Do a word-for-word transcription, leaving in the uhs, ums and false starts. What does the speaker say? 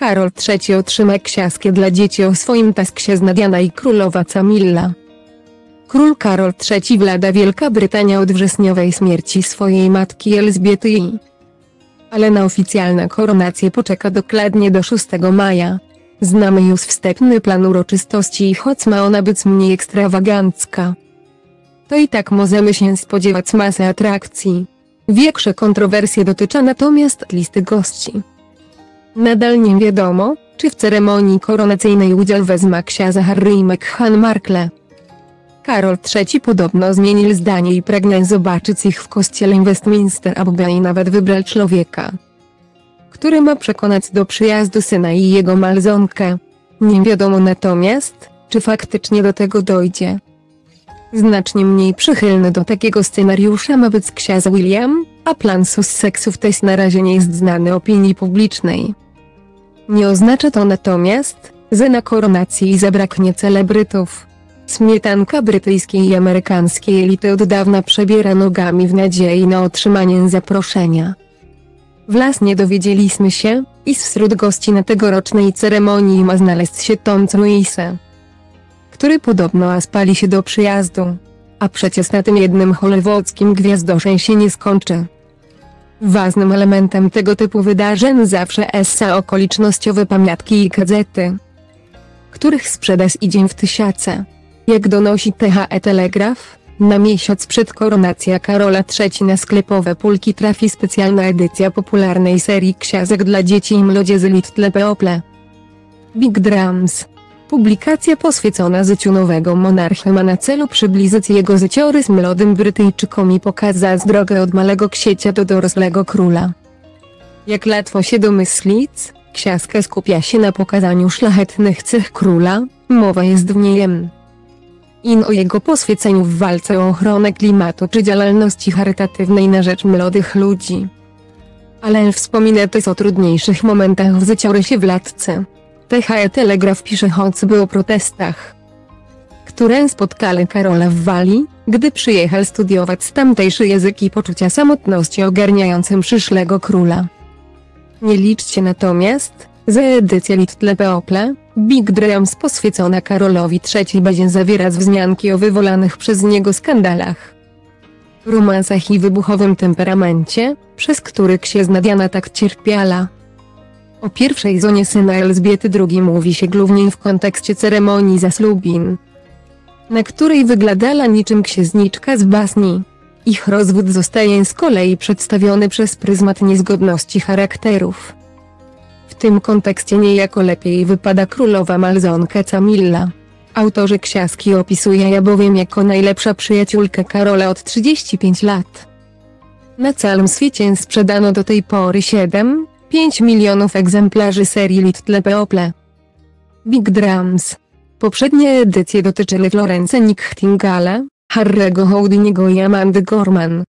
Karol trzeci otrzyma książkę dla dzieci o swoim tasksie z Diana i królowa Camilla. Król Karol trzeci wlada Wielka Brytania od wrześniowej śmierci swojej matki Elżbiety i. Ale na oficjalną koronację poczeka dokładnie do szóstego maja. Znamy już wstępny plan uroczystości i choć ma ona być mniej ekstrawagancka, to i tak możemy się spodziewać masy atrakcji. Większe kontrowersje dotyczą natomiast listy gości. Nadal nie wiadomo, czy w ceremonii koronacyjnej udział wezmą książę Harry i Meghan Markle. Karol trzeci podobno zmienił zdanie i pragnie zobaczyć ich w kościele Westminster Abbey i nawet wybrał człowieka, który ma przekonać do przyjazdu syna i jego małżonkę. Nie wiadomo natomiast, czy faktycznie do tego dojdzie. Znacznie mniej przychylny do takiego scenariusza ma być książę William, a plan Sussexów też na razie nie jest znany opinii publicznej. Nie oznacza to natomiast, że na koronacji zabraknie celebrytów. Śmietanka brytyjskiej i amerykańskiej elity od dawna przebiera nogami w nadziei na otrzymanie zaproszenia. Właśnie dowiedzieliśmy się, iż wśród gości na tegorocznej ceremonii ma znaleźć się Tom Cruise, który podobno aspali się do przyjazdu. A przecież na tym jednym hollywoodzkim gwiazdosze się nie skończy. Ważnym elementem tego typu wydarzeń zawsze są okolicznościowe pamiątki i gazety, których sprzedaż idzie w tysiące. Jak donosi T H E Telegraf, na miesiąc przed koronacją Karola trzeciego na sklepowe półki trafi specjalna edycja popularnej serii książek dla dzieci i młodzieży Little People. Big Dreams. Publikacja poświęcona życiu nowego monarchy ma na celu przybliżyć jego życiorys młodym Brytyjczykom i pokazać drogę od małego księcia do dorosłego króla. Jak łatwo się domyślić, książka skupia się na pokazaniu szlachetnych cech króla, mowa jest w niej in o jego poświęceniu w walce o ochronę klimatu czy działalności charytatywnej na rzecz młodych ludzi. Ale wspomina też o trudniejszych momentach w życiorysie władcy. T H E Telegraf pisze choćby o protestach, które spotkały Karola w Walii, gdy przyjechał studiować tamtejszy język i poczucia samotności ogarniającym przyszłego króla. Nie liczcie natomiast, że edycja Little People, Big Dreams poświęcona Karolowi trzeciemu będzie zawierać wzmianki o wywołanych przez niego skandalach, romansach i wybuchowym temperamencie, przez który księżna Diana tak cierpiała. O pierwszej żonie syna Elżbiety drugiej mówi się głównie w kontekście ceremonii zaślubin, na której wyglądała niczym księżniczka z baśni. Ich rozwód zostaje z kolei przedstawiony przez pryzmat niezgodności charakterów. W tym kontekście niejako lepiej wypada królowa małżonka Camilla. Autorzy książki opisuje ją bowiem jako najlepsza przyjaciółkę Karola od trzydziestu pięciu lat. Na całym świecie sprzedano do tej pory siedem przecinek pięć milionów egzemplarzy serii Little People. Big Dreams. Poprzednie edycje dotyczyły Florence Nightingale, Harry'ego Houdyniego i Amandy Gorman.